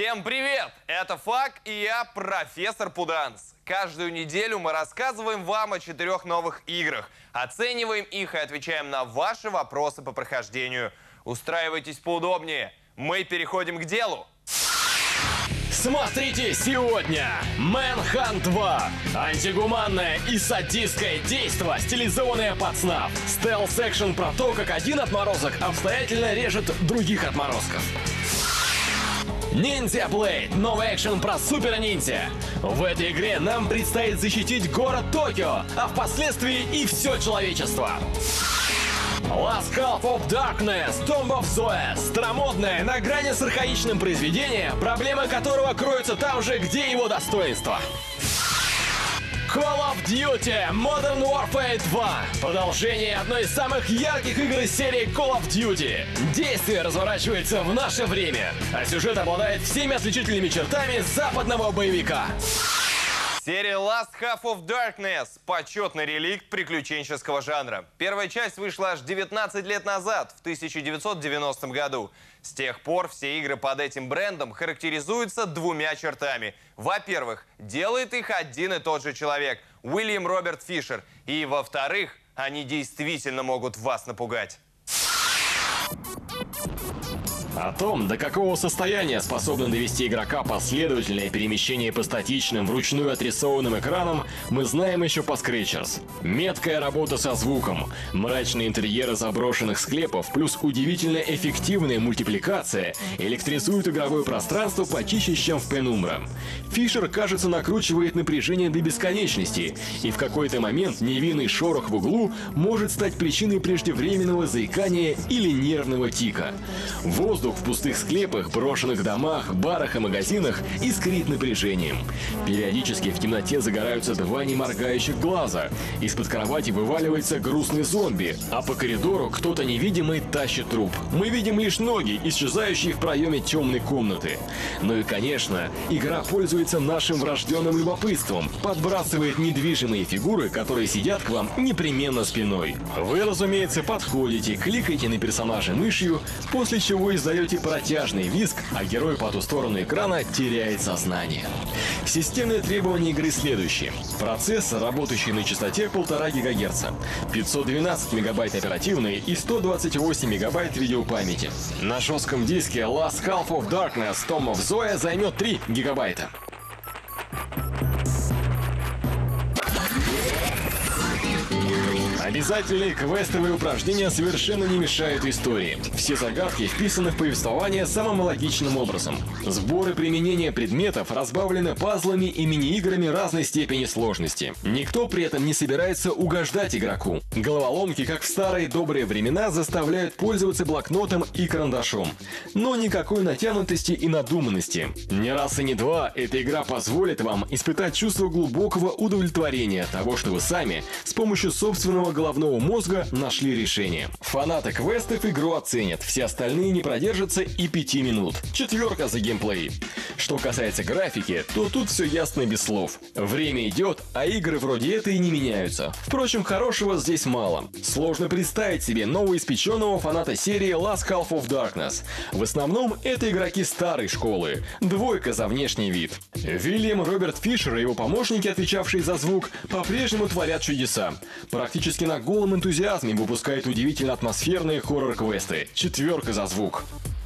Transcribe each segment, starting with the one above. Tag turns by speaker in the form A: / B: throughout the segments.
A: Всем привет! Это Фак и я, профессор Пуданс. Каждую неделю мы рассказываем вам о 4 новых играх, оцениваем их и отвечаем на ваши вопросы по прохождению. Устраивайтесь поудобнее. Мы переходим к делу.
B: Смотрите сегодня! Manhunt 2. Антигуманное и садистское действо, стилизованное под снав. Стелс-экшен про то, как один отморозок обстоятельно режет других отморозков. Ninja Blade. Новый экшен про супер-ниндзя. В этой игре нам предстоит защитить город Токио, а впоследствии и все человечество. Last Half of Darkness, Tomb of Zoe. Старомодное, на грани с архаичным произведение, проблемы которого кроются там же, где его достоинство. Call of Duty Modern Warfare 2. Продолжение одной из самых ярких игр из серии Call of Duty. Действие разворачивается в наше время, а сюжет обладает всеми отличительными чертами западного боевика.
A: Серия Last Half of Darkness – почетный реликт приключенческого жанра. Первая часть вышла аж 19 лет назад, в 1990 году. С тех пор все игры под этим брендом характеризуются двумя чертами. Во-первых, делает их один и тот же человек – Уильям Роберт Фишер. И во-вторых, они действительно могут вас напугать.
B: О том, до какого состояния способно довести игрока последовательное перемещение по статичным, вручную отрисованным экранам, мы знаем еще по Scratchers. Меткая работа со звуком, мрачные интерьеры заброшенных склепов, плюс удивительно эффективная мультипликация электризуют игровое пространство почище, чем в Penumbra. Фишер, кажется, накручивает напряжение до бесконечности, и в какой-то момент невинный шорох в углу может стать причиной преждевременного заикания или нервного тика. Воздух в пустых склепах, брошенных домах, барах и магазинах искрит напряжением. Периодически в темноте загораются два неморгающих глаза. Из-под кровати вываливается грустный зомби, а по коридору кто-то невидимый тащит труп. Мы видим лишь ноги, исчезающие в проеме темной комнаты. Ну и, конечно, игра пользуется нашим врожденным любопытством, подбрасывает недвижимые фигуры, которые сидят к вам непременно спиной. Вы, разумеется, подходите, кликаете на персонажа мышью, после чего издаете протяжный визг, а герой по ту сторону экрана теряет сознание. Системные требования игры следующие. Процессор, работающий на частоте 1,5 ГГц, 512 МБ оперативной и 128 МБ видеопамяти. На жестком диске Last Half of Darkness Tomb of Zoe займет 3 ГБ. Обязательные квестовые упражнения совершенно не мешают истории. Все загадки вписаны в повествование самым логичным образом. Сборы применения предметов разбавлены пазлами и мини-играми разной степени сложности. Никто при этом не собирается угождать игроку. Головоломки, как в старые добрые времена, заставляют пользоваться блокнотом и карандашом. Но никакой натянутости и надуманности. Ни раз и не два эта игра позволит вам испытать чувство глубокого удовлетворения от того, что вы сами с помощью собственного головного мозга нашли решение. Фанаты квестов игру оценят, все остальные не продержатся и 5 минут. 4 за геймплей. Что касается графики, то тут все ясно без слов. Время идет, а игры вроде этой не меняются. Впрочем, хорошего здесь мало. Сложно представить себе новоиспеченного фаната серии Last Half of Darkness. В основном это игроки старой школы. 2 за внешний вид. Уильям Роберт Фишер и его помощники, отвечавшие за звук, по-прежнему творят чудеса. Практически на голом энтузиазме выпускает удивительно атмосферные хоррор-квесты. 4 за звук.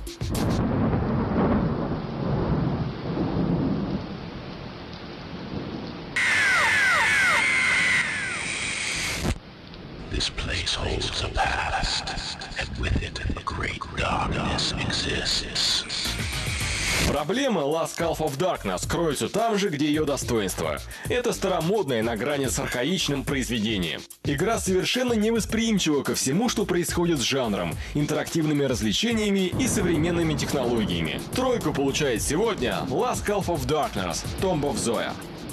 C: This place holds a past, and with it a great darkness exists.
B: Проблема Last Half of Darkness кроется там же, где ее достоинство. Это старомодное на грани с архаичным произведение. Игра совершенно невосприимчива ко всему, что происходит с жанром, интерактивными развлечениями и современными технологиями. 3 получает сегодня Last Half of Darkness Tomb of Zoe.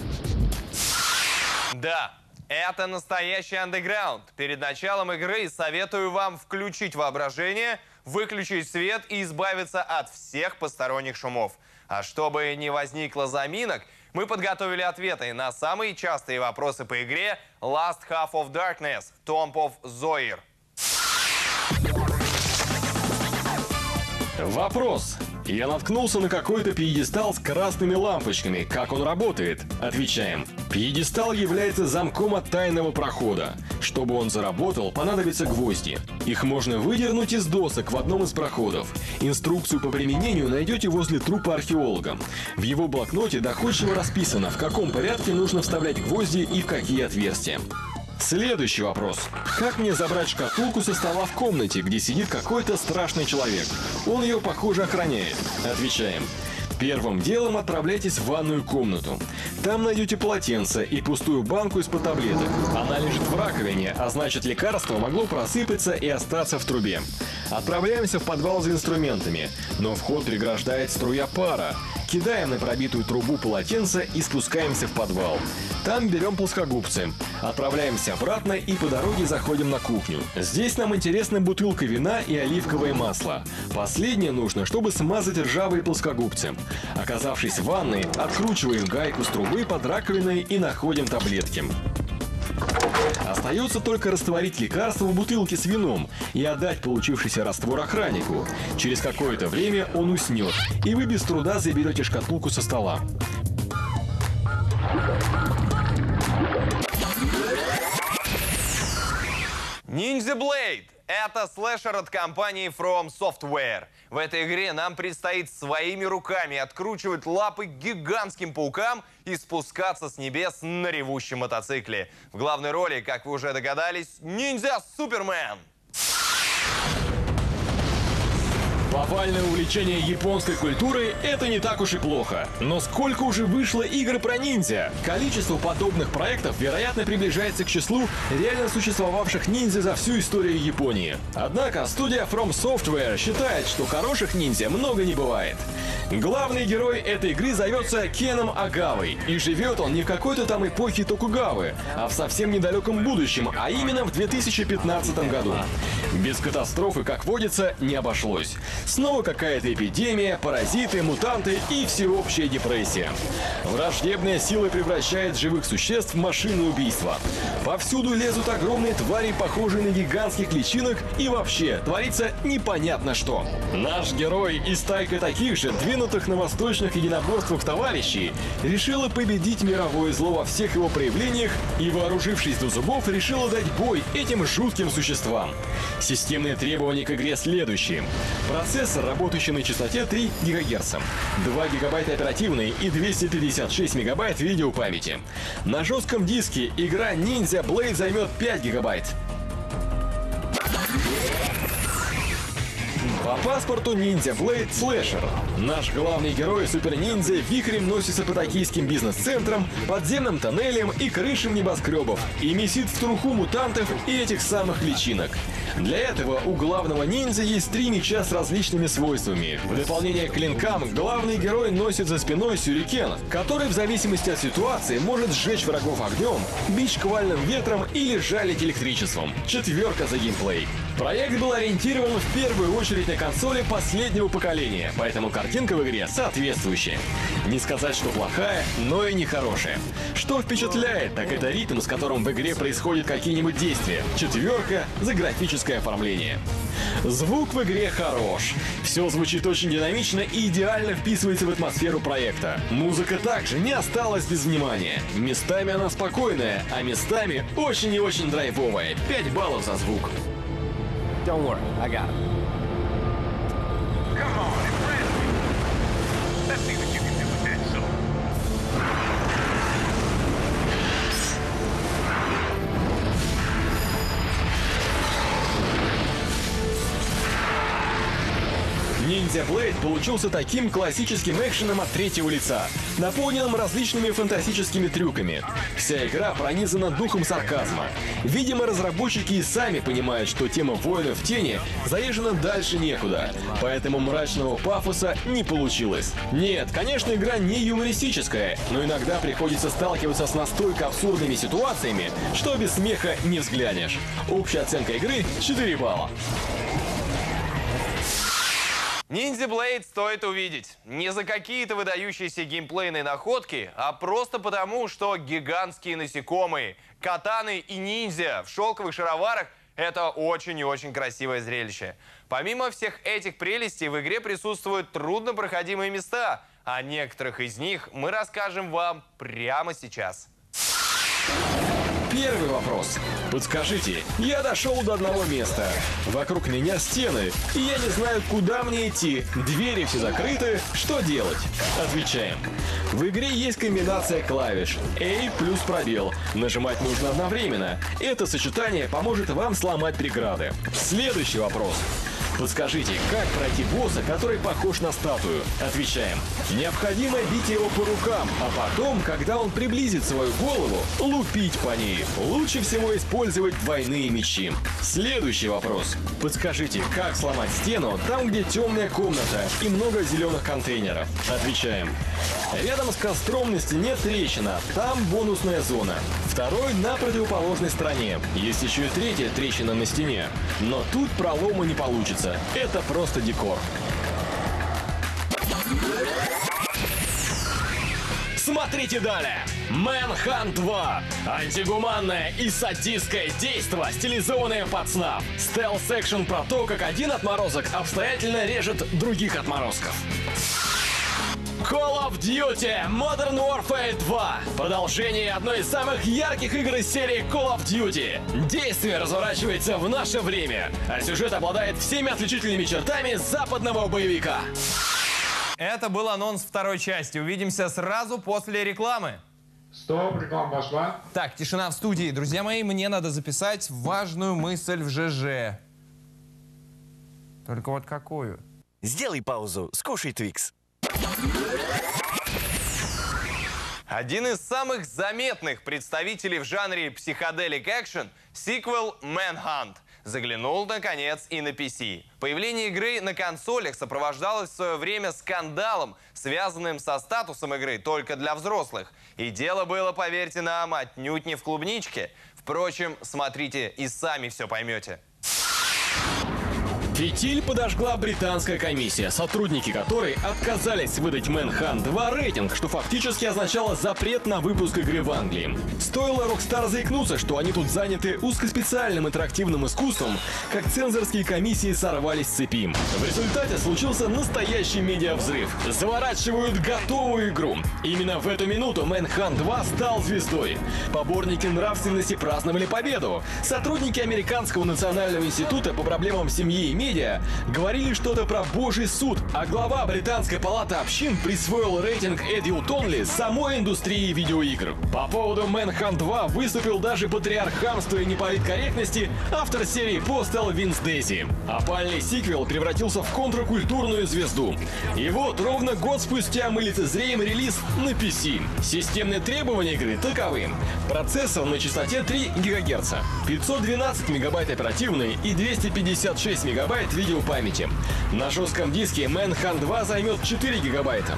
A: Да, это настоящий андеграунд. Перед началом игры советую вам включить воображение, выключить свет и избавиться от всех посторонних шумов. А чтобы не возникло заминок, мы подготовили ответы на самые частые вопросы по игре Last Half of Darkness Tomb of Zoe.
B: Вопрос. Я наткнулся на какой-то пьедестал с красными лампочками. Как он работает? Отвечаем. Пьедестал является замком от тайного прохода. Чтобы он заработал, понадобятся гвозди. Их можно выдернуть из досок в одном из проходов. Инструкцию по применению найдете возле трупа археолога. В его блокноте доходчиво расписано, в каком порядке нужно вставлять гвозди и в какие отверстия. Следующий вопрос. Как мне забрать шкатулку со стола в комнате, где сидит какой-то страшный человек? Он ее, похоже, охраняет. Отвечаем. Первым делом отправляйтесь в ванную комнату. Там найдете полотенце и пустую банку из-под таблеток. Она лежит в раковине, а значит, лекарство могло просыпаться и остаться в трубе. Отправляемся в подвал за инструментами, но вход преграждает струя пара. Кидаем на пробитую трубу полотенце и спускаемся в подвал. Там берем плоскогубцы. Отправляемся обратно и по дороге заходим на кухню. Здесь нам интересна бутылка вина и оливковое масло. Последнее нужно, чтобы смазать ржавые плоскогубцы. Оказавшись в ванной, откручиваем гайку с трубы под раковиной и находим таблетки. Остается только растворить лекарство в бутылке с вином и отдать получившийся раствор охраннику. Через какое-то время он уснет, и вы без труда заберете шкатулку со стола.
A: Ninja Blade – это слэшер от компании From Software. В этой игре нам предстоит своими руками откручивать лапы гигантским паукам и спускаться с небес на ревущем мотоцикле. В главной роли, как вы уже догадались, ниндзя Супермен.
B: Повальное увлечение японской культурой – это не так уж и плохо. Но сколько уже вышло игр про ниндзя? Количество подобных проектов, вероятно, приближается к числу реально существовавших ниндзя за всю историю Японии. Однако студия From Software считает, что хороших ниндзя много не бывает. Главный герой этой игры зовется Кеном Агавой, и живет он не в какой-то там эпохе Токугавы, а в совсем недалеком будущем, а именно в 2015 году. Без катастрофы, как водится, не обошлось. Снова какая-то эпидемия, паразиты, мутанты и всеобщая депрессия. Враждебная сила превращает живых существ в машины убийства. Повсюду лезут огромные твари, похожие на гигантских личинок, и вообще творится непонятно что. Наш герой и стайка таких же, двинутых на восточных единоборствах товарищей, решила победить мировое зло во всех его проявлениях и, вооружившись до зубов, решила дать бой этим жутким существам. Системные требования к игре следующие. Процессор, работающий на частоте 3 ГГц, 2 ГБ оперативной и 256 МБ видеопамяти. На жестком диске игра Ninja Blade займет 5 ГБ. По паспорту Ninja Blade слэшер. Наш главный герой супер-ниндзя вихрем носится по токийским бизнес-центрам, подземным тоннелям и крышам небоскребов и месит в труху мутантов и этих самых личинок. Для этого у главного ниндзя есть 3 меча с различными свойствами. В дополнение к клинкам главный герой носит за спиной сюрикен, который в зависимости от ситуации может сжечь врагов огнем, бить шквальным ветром или жалить электричеством. 4 за геймплей. Проект был ориентирован в первую очередь на консоли последнего поколения, поэтому картинка в игре соответствующая. Не сказать, что плохая, но и не хорошая. Что впечатляет, так это ритм, с которым в игре происходят какие-нибудь действия. 4 за графическое оформление. Звук в игре хорош. Все звучит очень динамично и идеально вписывается в атмосферу проекта. Музыка также не осталась без внимания. Местами она спокойная, а местами очень и очень драйвовая. 5 баллов за звук.
D: Don't worry, I got it.
E: Come on, impress me. Let's see what you can do with that sword.
B: Ninja Blade получился таким классическим экшеном от третьего лица, наполненным различными фантастическими трюками. Вся игра пронизана духом сарказма. Видимо, разработчики и сами понимают, что тема воинов в тени заезжена дальше некуда, поэтому мрачного пафоса не получилось. Нет, конечно, игра не юмористическая, но иногда приходится сталкиваться с настолько абсурдными ситуациями, что без смеха не взглянешь. Общая оценка игры — 4 балла.
A: Ninja Blade стоит увидеть. Не за какие-то выдающиеся геймплейные находки, а просто потому, что гигантские насекомые, катаны и ниндзя в шелковых шароварах Это очень и очень красивое зрелище. Помимо всех этих прелестей, в игре присутствуют труднопроходимые места. О некоторых из них мы расскажем вам прямо сейчас.
B: Первый вопрос. Подскажите, я дошел до одного места. Вокруг меня стены, и я не знаю, куда мне идти. Двери все закрыты. Что делать? Отвечаем. В игре есть комбинация клавиш A плюс пробел. Нажимать нужно одновременно. Это сочетание поможет вам сломать преграды. Следующий вопрос. Подскажите, как пройти босса, который похож на статую? Отвечаем. Необходимо бить его по рукам, а потом, когда он приблизит свою голову, лупить по ней. Лучше всего использовать двойные мечи. Следующий вопрос. Подскажите, как сломать стену там, где темная комната и много зеленых контейнеров? Отвечаем. Рядом с костром на стене трещина, там бонусная зона. Второй на противоположной стороне. Есть еще и третья трещина на стене. Но тут пролома не получится. Это просто декор. Смотрите далее. Manhunt 2. Антигуманное и садистское действо, стилизованное под снап. Стелс-экшен про то, как один отморозок обстоятельно режет других отморозков. Call of Duty Modern Warfare 2. Продолжение одной из самых ярких игр из серии Call of Duty. Действие разворачивается в наше время, а сюжет обладает всеми отличительными чертами западного боевика.
A: Это был анонс второй части. Увидимся сразу после рекламы.
F: Стоп, реклама пошла.
A: Так, тишина в студии. Друзья мои, мне надо записать важную мысль в ЖЖ. Только вот какую?
G: Сделай паузу, скушай Твикс.
A: Один из самых заметных представителей в жанре психоделик экшен, сиквел Manhunt, заглянул, наконец, и на PC. Появление игры на консолях сопровождалось в свое время скандалом, связанным со статусом игры только для взрослых. И дело было, поверьте нам, отнюдь не в клубничке. Впрочем, смотрите и сами все поймете.
B: Фитиль подожгла британская комиссия, сотрудники которой отказались выдать Manhunt 2 рейтинг, что фактически означало запрет на выпуск игры в Англии. Стоило Rockstar заикнуться, что они тут заняты узкоспециальным интерактивным искусством, как цензорские комиссии сорвались с цепи. В результате случился настоящий медиавзрыв. Заворачивают готовую игру. Именно в эту минуту Manhunt 2 стал звездой. Поборники нравственности праздновали победу. Сотрудники Американского национального института по проблемам семьи и медиа говорили что-то про Божий суд, а глава Британской палаты общин присвоил рейтинг Adult Only самой индустрии видеоигр. По поводу Manhunt 2 выступил даже патриарх хамства и неполиткорректности, автор серии Postal Винс Дейзи. Опальный сиквел превратился в контркультурную звезду. И вот ровно год спустя мы лицезреем релиз на PC. Системные требования игры таковы. Процессор на частоте 3 ГГц, 512 МБ оперативной и 256 МБ видеопамяти. На жестком диске Manhunt 2 займет 4 гигабайта.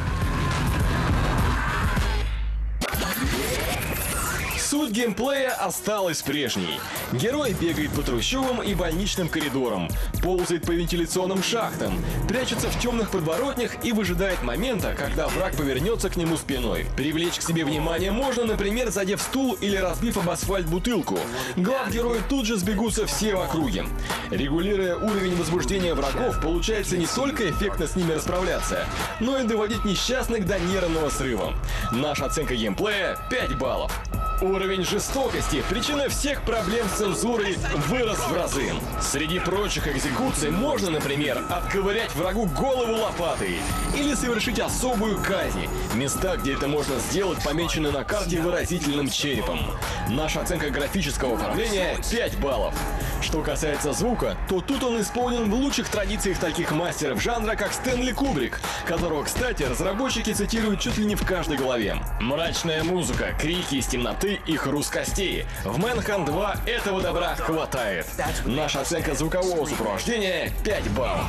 B: Суть геймплея осталась прежней. Герой бегает по трущобам и больничным коридорам, ползает по вентиляционным шахтам, прячется в темных подворотнях и выжидает момента, когда враг повернется к нему спиной. Привлечь к себе внимание можно, например, задев стул или разбив об асфальт бутылку. Главгерою тут же сбегутся все в округе. Регулируя уровень возбуждения врагов, получается не только эффектно с ними расправляться, но и доводить несчастных до нервного срыва. Наша оценка геймплея — 5 баллов. Уровень жестокости, причина всех проблем с цензурой, вырос в разы. Среди прочих экзекуций можно, например, отковырять врагу голову лопатой или совершить особую казнь. Места, где это можно сделать, помечены на карте выразительным черепом. Наша оценка графического оформления — 5 баллов. Что касается звука, то тут он исполнен в лучших традициях таких мастеров жанра, как Стэнли Кубрик, которого, кстати, разработчики цитируют чуть ли не в каждой главе. Мрачная музыка, крики из темноты и хруст костей. В Manhunt 2 этого добра хватает. Наша оценка звукового сопровождения — 5 баллов.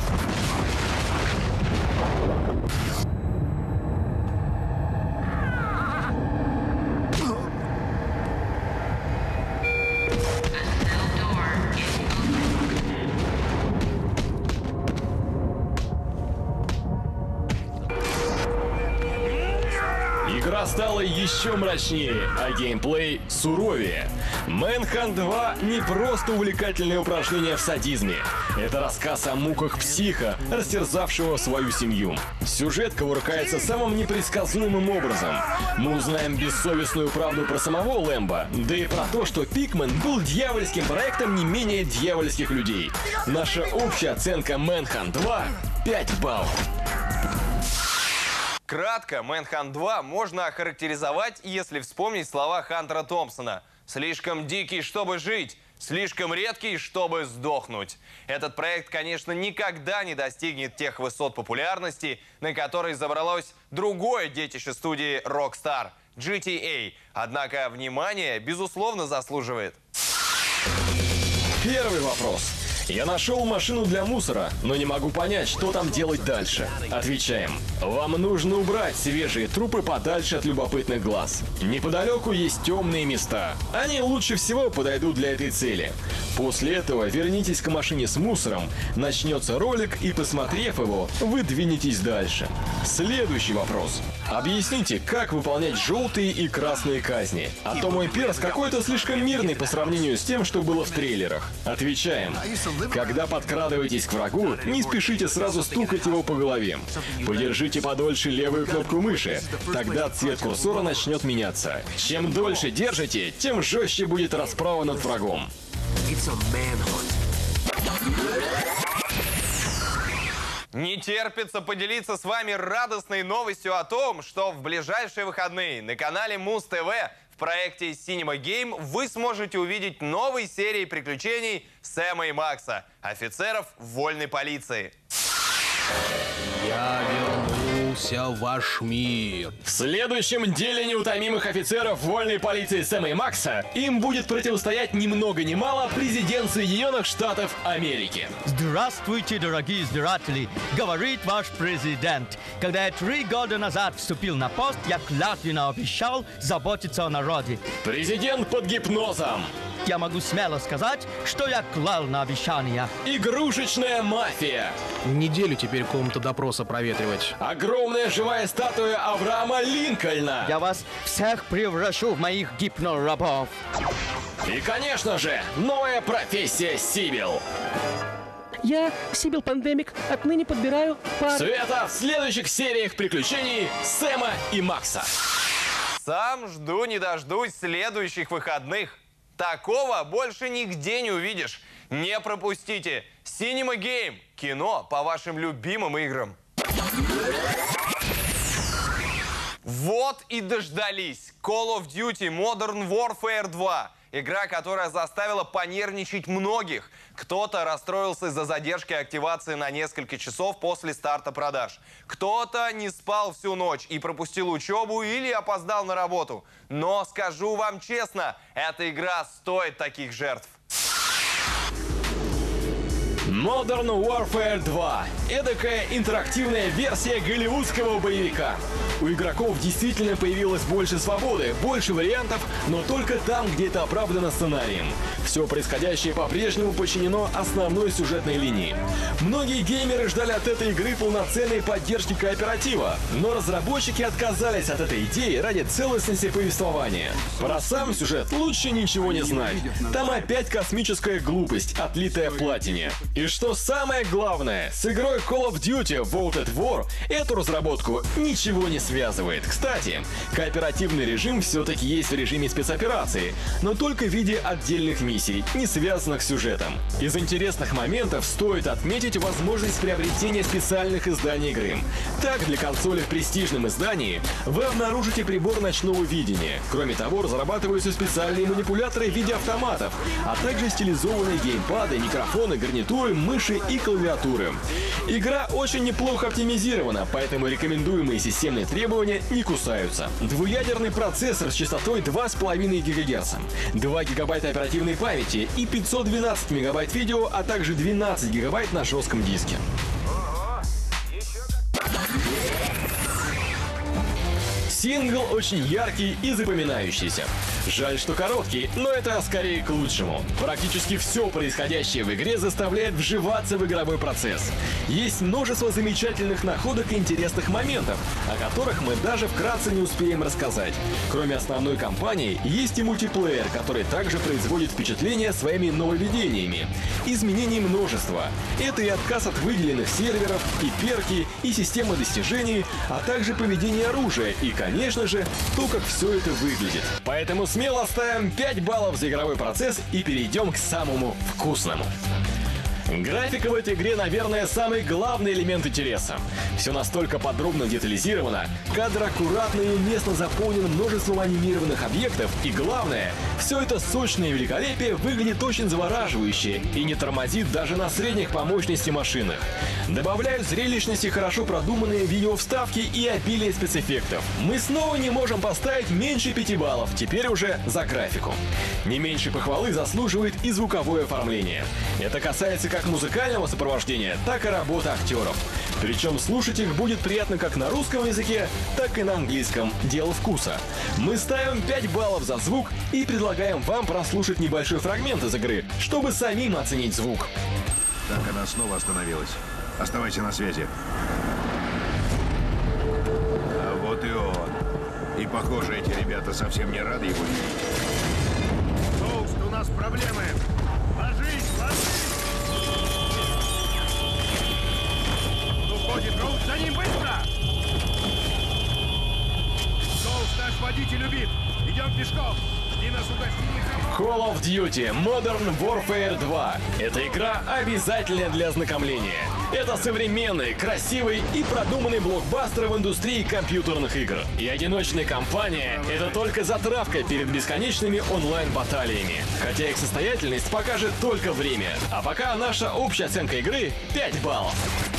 B: Игра стала еще мрачнее, а геймплей суровее. Manhunt 2 не просто увлекательное упражнение в садизме. Это рассказ о муках психа, растерзавшего свою семью. Сюжет кувыркается самым непредсказуемым образом. Мы узнаем бессовестную правду про самого Лэмбо, да и про то, что Пикмен был дьявольским проектом не менее дьявольских людей. Наша общая оценка Manhunt 2 — 5 баллов.
A: Кратко, Manhunt 2 можно охарактеризовать, если вспомнить слова Хантера Томпсона. «Слишком дикий, чтобы жить, слишком редкий, чтобы сдохнуть». Этот проект, конечно, никогда не достигнет тех высот популярности, на которые забралось другое детище студии Rockstar – GTA. Однако внимание, безусловно, заслуживает.
B: Первый вопрос. Я нашел машину для мусора, но не могу понять, что там делать дальше. Отвечаем. Вам нужно убрать свежие трупы подальше от любопытных глаз. Неподалеку есть темные места. Они лучше всего подойдут для этой цели. После этого вернитесь к машине с мусором, начнется ролик, и, посмотрев его, вы двинетесь дальше. Следующий вопрос. Объясните, как выполнять желтые и красные казни. А то мой перс какой-то слишком мирный по сравнению с тем, что было в трейлерах. Отвечаем. Когда подкрадываетесь к врагу, не спешите сразу стукать его по голове. Подержите подольше левую кнопку мыши, тогда цвет курсора начнет меняться. Чем дольше держите, тем жестче будет расправа над врагом.
A: Не терпится поделиться с вами радостной новостью о том, что в ближайшие выходные на канале Муз ТВ в проекте Cinema Game вы сможете увидеть новые серии приключений Сэма и Макса, офицеров вольной полиции.
H: Я вернулся в ваш мир.
B: В следующем деле неутомимых офицеров вольной полиции Сэма и Макса им будет противостоять ни много ни мало президент Соединенных Штатов Америки.
I: Здравствуйте, дорогие избиратели, говорит ваш президент. Когда я 3 года назад вступил на пост, я клятвенно обещал заботиться о народе.
B: Президент под гипнозом.
I: Я могу смело сказать, что я клал на обещания.
B: Игрушечная мафия.
H: Неделю теперь комнату допроса проветривать.
B: Огромная живая статуя Авраама Линкольна.
I: Я вас всех превращу в моих гипнорабов.
B: И, конечно же, новая профессия Сибил.
J: Я, Сибил Пандемик, отныне подбираю пар...
B: Света в следующих сериях приключений Сэма и Макса.
A: Сам жду не дождусь следующих выходных. Такого больше нигде не увидишь. Не пропустите. Cinema Game. Кино по вашим любимым играм. Вот и дождались. Call of Duty Modern Warfare 2. Игра, которая заставила понервничать многих. Кто-то расстроился из-за задержки активации на несколько часов после старта продаж. Кто-то не спал всю ночь и пропустил учебу или опоздал на работу. Но скажу вам честно, эта игра стоит таких жертв.
B: Modern Warfare 2 – эдакая интерактивная версия голливудского боевика. У игроков действительно появилось больше свободы, больше вариантов, но только там, где это оправдано сценарием. Все происходящее по-прежнему подчинено основной сюжетной линии. Многие геймеры ждали от этой игры полноценной поддержки кооператива, но разработчики отказались от этой идеи ради целостности повествования. Про сам сюжет лучше ничего не знать. Там опять космическая глупость, отлитая в платине. И что самое главное, с игрой Call of Duty World at War эту разработку ничего не связывает. Кстати, кооперативный режим все-таки есть в режиме спецоперации, но только в виде отдельных миссий, не связанных с сюжетом. Из интересных моментов стоит отметить возможность приобретения специальных изданий игры. Так, для консоли в престижном издании вы обнаружите прибор ночного видения. Кроме того, разрабатываются специальные манипуляторы в виде автоматов, а также стилизованные геймпады, микрофоны, гарнитуры, мыши и клавиатуры. Игра очень неплохо оптимизирована, поэтому рекомендуемые системные требования не кусаются. Двуядерный процессор с частотой 2,5 ГГц, 2 ГБ оперативной памяти и 512 МБ видео, а также 12 ГБ на жестком диске. Сингл очень яркий и запоминающийся. Жаль, что короткий, но это скорее к лучшему. Практически все происходящее в игре заставляет вживаться в игровой процесс. Есть множество замечательных находок и интересных моментов, о которых мы даже вкратце не успеем рассказать. Кроме основной кампании, есть и мультиплеер, который также производит впечатление своими нововведениями. Изменений множество. Это и отказ от выделенных серверов, и перки, и система достижений, а также поведение оружия, и, конечно же, то, как все это выглядит. Поэтому смело ставим 5 баллов за игровой процесс и перейдем к самому вкусному. Графика в этой игре, наверное, самый главный элемент интереса. Все настолько подробно детализировано, кадр аккуратно и уместно заполнен множеством анимированных объектов, и главное, все это сочное великолепие выглядит очень завораживающе и не тормозит даже на средних по мощности машинах. Добавляют зрелищности хорошо продуманные видеовставки и обилие спецэффектов. Мы снова не можем поставить меньше 5 баллов, теперь уже за графику. Не меньше похвалы заслуживает и звуковое оформление. Это касается как музыкального сопровождения, так и работы актеров. Причем слушать их будет приятно как на русском языке, так и на английском. Дело вкуса. Мы ставим 5 баллов за звук и предлагаем вам прослушать небольшой фрагмент из игры, чтобы самим оценить звук.
K: Так, она снова остановилась. Оставайся на связи. А вот и он. И похоже, эти ребята совсем не рады его видеть. Тоуст, у нас проблемы. Ложись, ложись! Уходит, Роуз, за ним быстро! Тоуст, наш водитель убит. Идем пешком. Жди нас у гостиницы.
B: Call of Duty Modern Warfare 2. Эта игра обязательная для ознакомления. Это современный, красивый и продуманный блокбастер в индустрии компьютерных игр. И одиночная кампания — это только затравка перед бесконечными онлайн-баталиями. Хотя их состоятельность покажет только время. А пока наша общая оценка игры — 5 баллов.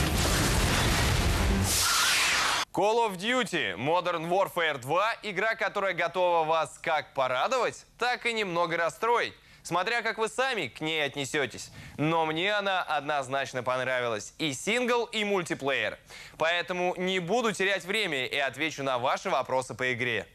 A: Call of Duty Modern Warfare 2 – игра, которая готова вас как порадовать, так и немного расстроить, смотря как вы сами к ней отнесетесь. Но мне она однозначно понравилась. И сингл, и мультиплеер. Поэтому не буду терять время и отвечу на ваши вопросы по игре.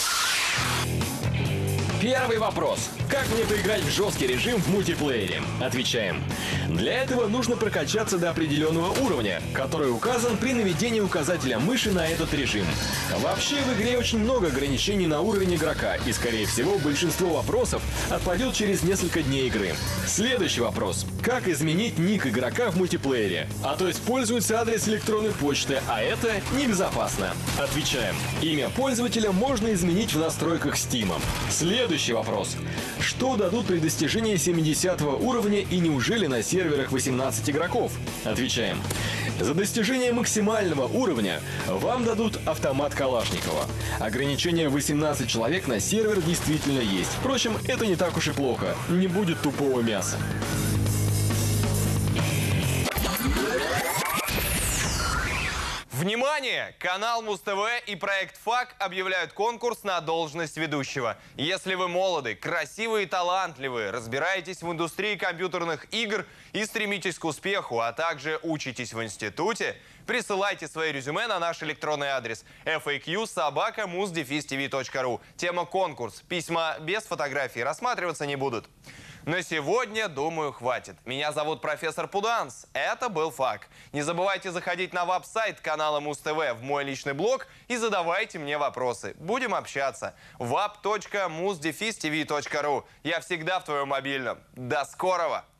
B: Первый вопрос. Как мне поиграть в жесткий режим в мультиплеере? Отвечаем. Для этого нужно прокачаться до определенного уровня, который указан при наведении указателя мыши на этот режим. Вообще в игре очень много ограничений на уровень игрока, и скорее всего большинство вопросов отпадет через несколько дней игры. Следующий вопрос. Как изменить ник игрока в мультиплеере? А то используется адрес электронной почты, а это небезопасно. Отвечаем. Имя пользователя можно изменить в настройках Steam. Следующий вопрос. Что дадут при достижении 70 уровня и неужели на серверах 18 игроков? Отвечаем. За достижение максимального уровня вам дадут автомат Калашникова. Ограничение 18 человек на сервер действительно есть. Впрочем, это не так уж и плохо. Не будет тупого мяса.
A: Внимание! Канал Муз-ТВ и проект ФАК объявляют конкурс на должность ведущего. Если вы молоды, красивые и талантливые, разбираетесь в индустрии компьютерных игр и стремитесь к успеху, а также учитесь в институте, присылайте свои резюме на наш электронный адрес faq@muz-tv.ru. Тема конкурс. Письма без фотографий рассматриваться не будут. На сегодня, думаю, хватит. Меня зовут профессор Пуданс. Это был ФАК. Не забывайте заходить на веб-сайт канала Муз-ТВ в мой личный блог и задавайте мне вопросы. Будем общаться. wap.muz-tv.ru. Я всегда в твоем мобильном. До скорого!